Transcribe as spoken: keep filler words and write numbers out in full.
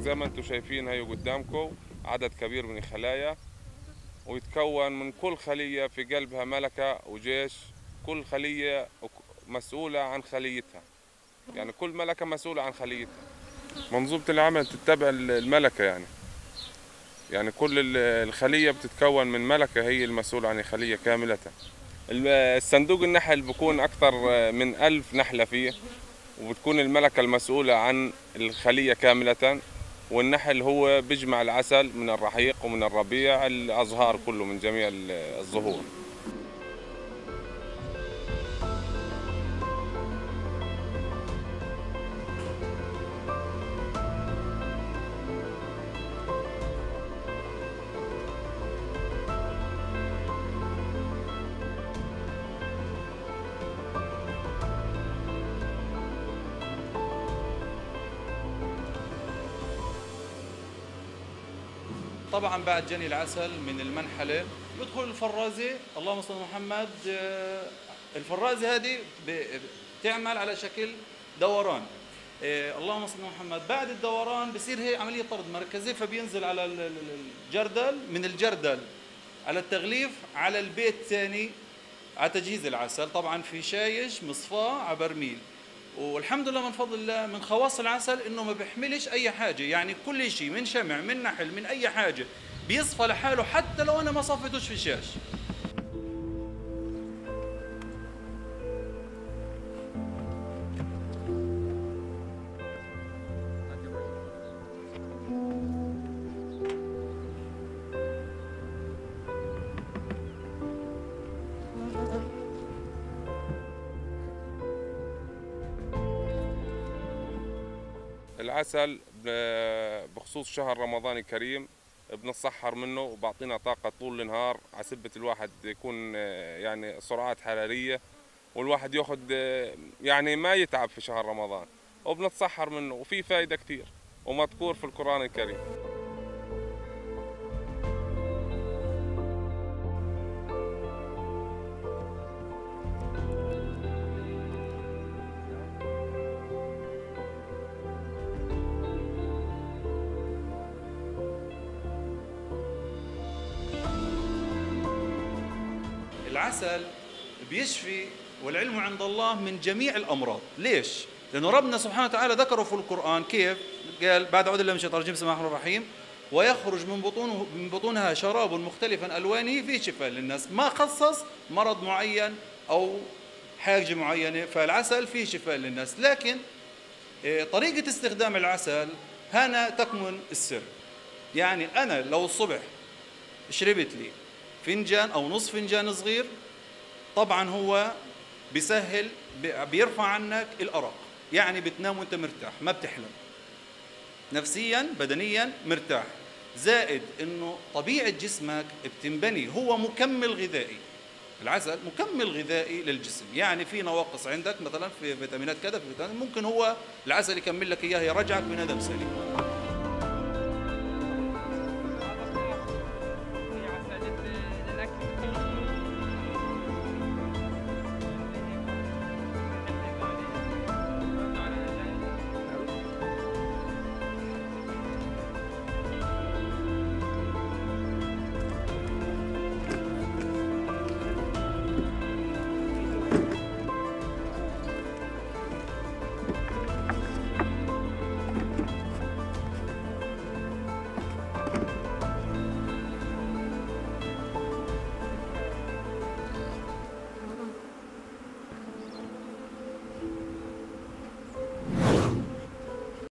زي ما انتم شايفين هي قدامكم عدد كبير من الخلايا، ويتكون من كل خلية في قلبها ملكة وجيش، كل خلية مسؤولة عن خليتها، يعني كل ملكة مسؤولة عن خليتها. منظومة العمل تتبع الملكة، يعني يعني كل الخلية بتتكون من ملكة هي المسؤولة عن الخلية كاملة. الصندوق النحل بيكون أكثر من ألف نحلة فيه، وبتكون الملكة المسؤولة عن الخلية كاملة، والنحل هو بيجمع العسل من الرحيق ومن الربيع الأزهار كله من جميع الزهور. طبعا بعد جني العسل من المنحله يدخل الفرازه. اللهم صل على محمد. آه، الفرازه هذه بتعمل على شكل دوران. آه، اللهم صل على محمد. بعد الدوران بصير هي عمليه طرد مركزي، فبينزل على الجردل، من الجردل على التغليف على البيت الثاني على تجهيز العسل. طبعا في شايش مصفاه على برميل. والحمد لله من فضل الله من خواص العسل انه ما بيحملش اي حاجه، يعني كل شيء من شمع من نحل من اي حاجه بيصفى لحاله حتى لو انا ما صفيتوش في شاش. العسل بخصوص شهر رمضان الكريم بنتسحر منه وبعطينا طاقة طول النهار، على سبة الواحد يكون يعني سرعات حرارية، والواحد ياخد يعني ما يتعب في شهر رمضان، وبنتسحر منه وفي فائدة كثير ومذكور في القرآن الكريم. العسل بيشفي والعلم عند الله من جميع الأمراض. ليش؟ لأنه ربنا سبحانه وتعالى ذكره في القرآن. كيف؟ قال بعد أعوذ بالله من الشيطان الرجيم بسم الله الرحمن الرحيم ويخرج من بطونه من بطونها شراب مختلفا ألوانه فيه شفاء للناس. ما خصص مرض معين أو حاجة معينة، فالعسل فيه شفاء للناس. لكن طريقة استخدام العسل هنا تكمن السر. يعني أنا لو الصبح شربت لي فنجان أو نصف فنجان صغير، طبعا هو بيسهل بيرفع عنك الأرق، يعني بتنام وانت مرتاح ما بتحلم، نفسيا بدنيا مرتاح. زائد انه طبيعة جسمك بتنبني، هو مكمل غذائي. العسل مكمل غذائي للجسم، يعني في نواقص عندك مثلا في فيتامينات كذا في فيتامينات ممكن هو العسل يكمل لك اياها يرجعك بني ادم سليم.